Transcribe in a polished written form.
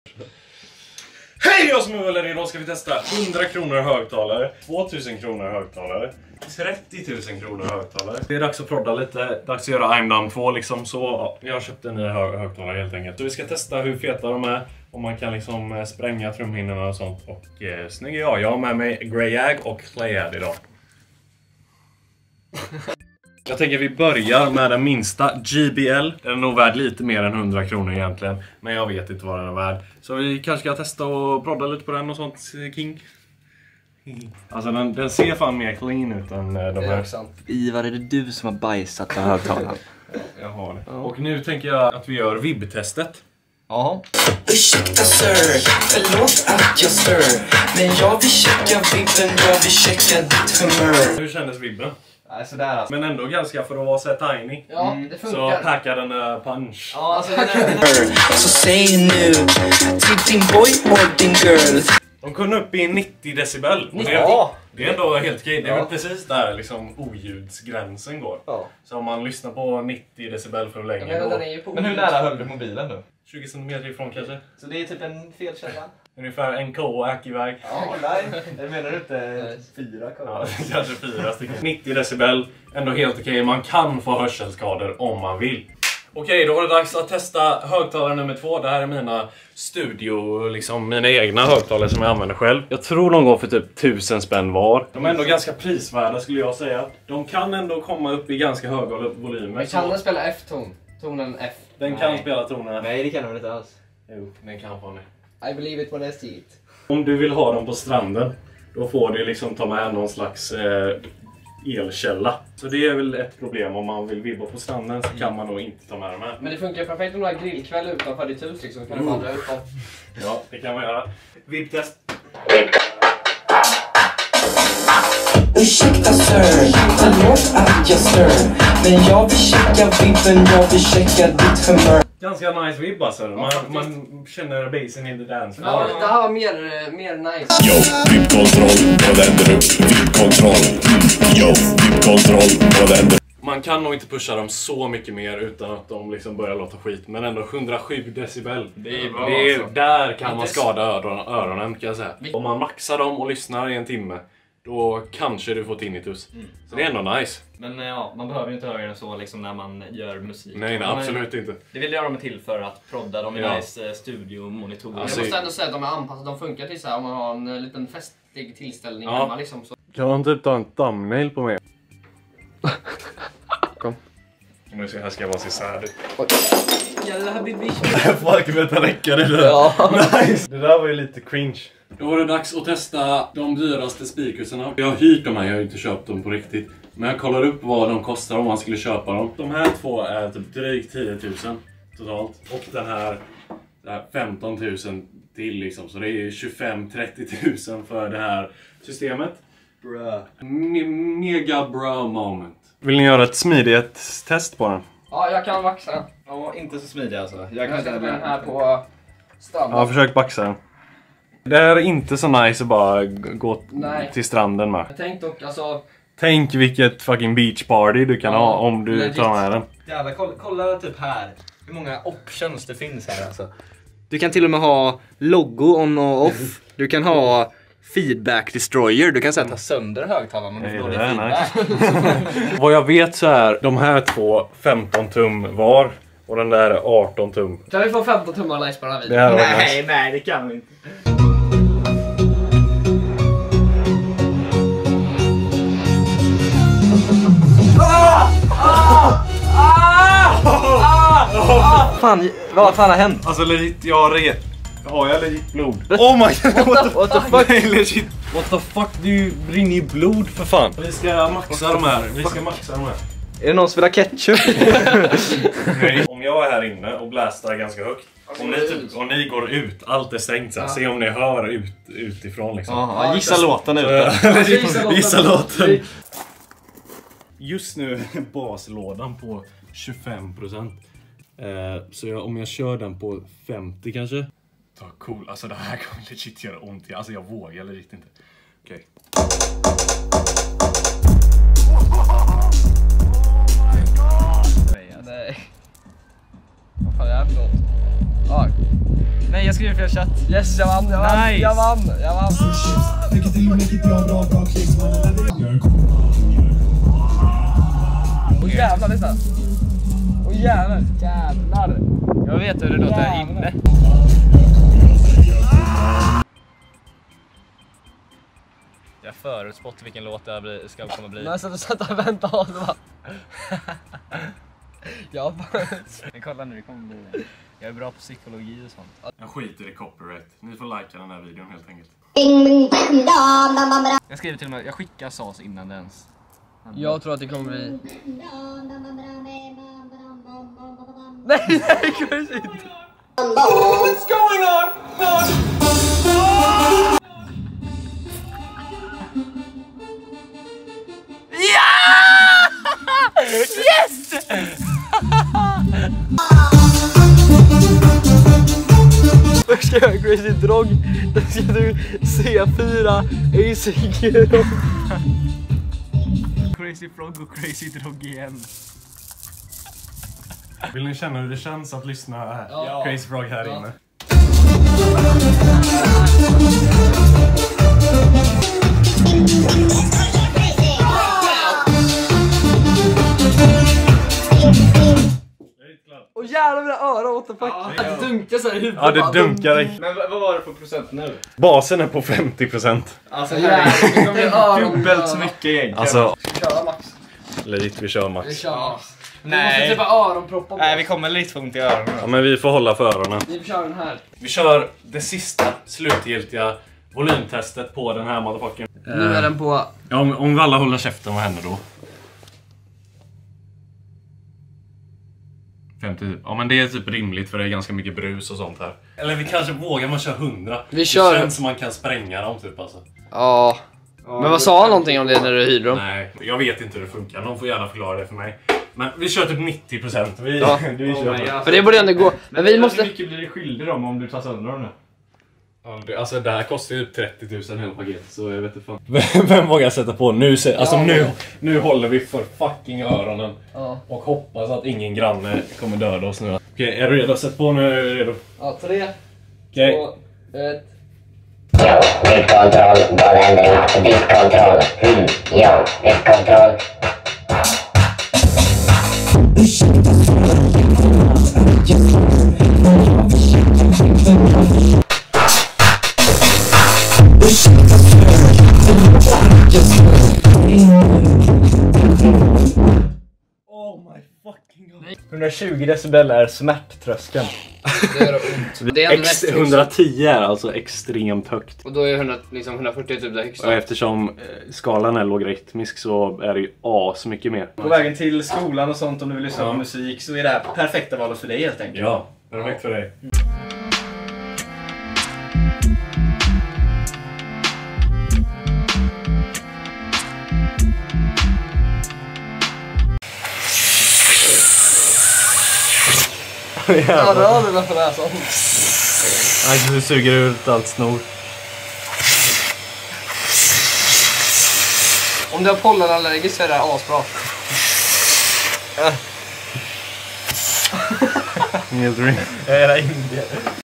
Hej, jag som är Uller. Idag ska vi testa 100 kronor högtalare, 2000 kronor högtalare, 30 000 kronor högtalare. Det är dags att prodda lite, dags att göra I'm Dumb 2 liksom. Så ja, jag har köpt en ny högtalare helt enkelt. Så vi ska testa hur feta de är, om man kan liksom spränga trumhinnorna och sånt. Och snygg är jag har med mig Greyag och Clayad idag. Jag tänker vi börjar med den minsta, JBL. Den är nog värd lite mer än 100 kronor egentligen. Men jag vet inte vad den är värd. Så vi kanske ska testa och prodda lite på den och sånt, King. Alltså den ser fan mer clean ut än de här. Ivar, är det du som har bajsat på högtalaren? Jag har det. Och nu tänker jag att vi gör vibb-testet. Ja. Ursäkta sir, förlåt att jag stör. Men jag vill checka vibben, jag vill checka ditt humör. Hur kändes vibben? Nej, sådär alltså. Men ändå ganska för att vara så tiny. Ja, det funkar. Så packa den punch. Ja, alltså Så säg nu till din boy och din girl. De kunde upp i 90 decibel. Och det är ändå helt okej. Det är väl precis där liksom oljudsgränsen går. Ja. Så om man lyssnar på 90 decibel för länge då... Men hur nära höll du mobilen då? 20 cm ifrån kanske. Så det är typ en felkälla? Ungefär en k-ack iväg. Ja, nej. Jag menar inte 4 k. Ja, kanske 4 stycken. 90 decibel, ändå helt okej. Man kan få hörselskador om man vill. Okej, då var det dags att testa högtalare nummer 2. Det här är mina studio, liksom mina egna högtalare som jag använder själv. Jag tror de går för typ 1000 spänn var. De är ändå ganska prisvärda skulle jag säga. De kan ändå komma upp i ganska höga volymer. Men kan den spela F-ton? Tonen F? Den kan spela tonerna. Nej, det kan de inte alls. Jo, den kan få det. I believe it when I see it. Om du vill ha dem på stranden, då får du liksom ta med någon slags elkälla. Så det är väl ett problem om man vill vibba på stranden, så kan man nog inte ta med dem här. Men det funkar perfekt om du har grillkväll utanför ditt hus liksom, så kan du bara dra ut dem. Ja, det kan man göra. Vibbtest. Ursäkta sir, förlåt att jag stör. Men jag vill checka vibben, jag vill checka ditt humör. Ganska nice vibb alltså. Man känner basen in the dance. Ja, det här var mer nice. Yo, vibbkontroll, vad händer upp? Vibbkontroll. Yo, vibbkontroll, vad händer? Man kan nog inte pusha dem så mycket mer utan att de liksom börjar låta skit. Men ändå 107 decibel. Det är bra, där kan man skada öronen kan jag säga. Om man maxar dem och lyssnar i en timme, då kanske du får tinnitus. Så det är ändå nice. Men ja, man behöver ju inte höra den så liksom när man gör musik. Nej, absolut inte. Det vill jag dem till för att prodda dem i nice studiomonitorer. Alltså, Jag måste ändå säga att de är anpassade. De funkar till så här om man har en liten festlig tillställning hemma liksom. Så. Kan man typ ta en thumbnail på mig? Kom. Nu ska här ska jag vara så här. Jävla habibi. Fuck, vet jag räcker det där. Ja. Nice. Det där var ju lite cringe. Då var det dags att testa de dyraste speakersarna. Jag har hyrt de här, jag har inte köpt dem på riktigt. Men jag kollar upp vad de kostar om man skulle köpa dem. De här två är typ drygt 10 000 totalt. Och den här 15 000 till liksom. Så det är 25-30 000 för det här systemet. Mega bra moment. Vill ni göra ett smidighetstest på den? Ja, jag kan vaxa den. Ja, inte så smidig alltså. Jag sätter den här på stranden. Ja, försök baxa den. Det är inte så nice att bara gå till stranden med. Jag tänkte dock alltså... Tänk vilket fucking beach party du kan ha om du legit. tar med den. Jävlar, kolla typ här. Hur många options det finns här alltså. Du kan till och med ha logo on och off. Du kan ha feedback destroyer. Du kan sätta sönder högtalaren om du får dålig feedback. Nice. Vad jag vet så är de här två 15 tum var. Och den där är 18 tum. Kan vi få 15 tummar nice på den här videon? Nej, det kan vi inte. Vad fan har hänt? Alltså legit, har jag legit blod? Oh my god, what the fuck? Nej, legit. What the fuck, du brinner i blod för fan. Vi ska maxa de här, Är det någon som vill ha ketchup? Nej. Om jag är här inne och blästar ganska högt. Om ni går ut, allt är stängt så här. Se om ni hör utifrån liksom. Ja, gissa låten ut. Gissa låten. Just nu är baslådan på 25%. Så om jag kör den på 50 kanske. Så cool, alltså det här kommer legit göra ont. Alltså jag vågar legit inte. Okej. Nej. Vad fan är det här för något? Nej, jag skriver fel chatt. Yes, jag vann. Nice. Jag vann. Åh jävlar, lyssna. Åh jävlar. Jag vet hur det låter här inne. Jag förutspått vilken låt det här ska komma bli. Men så du satt och väntade och så bara... Ja, Men kolla nu, det kommer bli... Jag är bra på psykologi och sånt. Jag skiter i copyright. Ni får likea den här videon helt enkelt. Jag skriver till och med, jag skickar SAS innan det ens. jag tror att det kommer bli... Nej, crazy. What's going on? Yes! Först ska jag crazy drog. Då ska du C4 AC-grogg. Crazy frog och crazy drog igen. Vill ni känna hur det känns att lyssna Crazy Frog här inne? Åh jävlar mina öron, what the fuck. Det dunkar så här i huvudet. Ja, det dunkar. Men vad var det för procent nu? Basen är på 50%. Alltså Jävlar, det kommer bli dubbelt så mycket egentligen. Alltså, Köra max. vi kör Vi max. kör max. Vi måste Nej. trycka öronproppar på. Nej, vi kommer lite för ont i öronen. Ja, men vi får hålla för öronen. Vi kör den här. Vi kör det sista slutgiltiga volymtestet på den här motherfuckern. Nu är den på... Ja, om vi alla håller käften, vad händer då? 50 typ. Ja, men det är typ rimligt för det är ganska mycket brus och sånt här. Eller vi kanske vågar man köra 100. Vi kör- Det känns som man kan spränga dem typ alltså. Ja. Men vad sa han någonting om det när du hyrde dem? Nej, jag vet inte hur det funkar. Någon får gärna förklara det för mig. Men vi kör typ 90%. Vi Ja. vi kör. För det borde ändå gå. Men vi måste... Hur mycket blir det skyldig dem om du tar sönder dem nu? Ja, alltså det här kostar ju 30 000 hela paket, så jag vet inte fan. Vem vågar sätta på nu? Alltså nu håller vi för fucking öronen. Ja. Och hoppas att ingen granne kommer döda oss nu. Okej, är du redo? Sätt på nu, är du redo? Ja, 3, Okej. 2, 1. Driftkontroll, vad händer? Driftkontroll. Ja, driftkontroll. Oh my fucking god. 120 decibel är smärttröskeln. Det gör ont. Det är ändå mest 110 är alltså extremt högt. Och då är 140 typ det högsta. Och eftersom skalan är logaritmisk så är det ju mycket mer. På vägen till skolan och sånt, om du vill lyssna på musik, så är det här perfekta valet för dig helt enkelt. Ja, perfekt för dig. Ja, rör för näsan. Alltså du suger ut allt snor. Om du har pollenallergisk så är det här asbra. Helt ring. Jag är indier.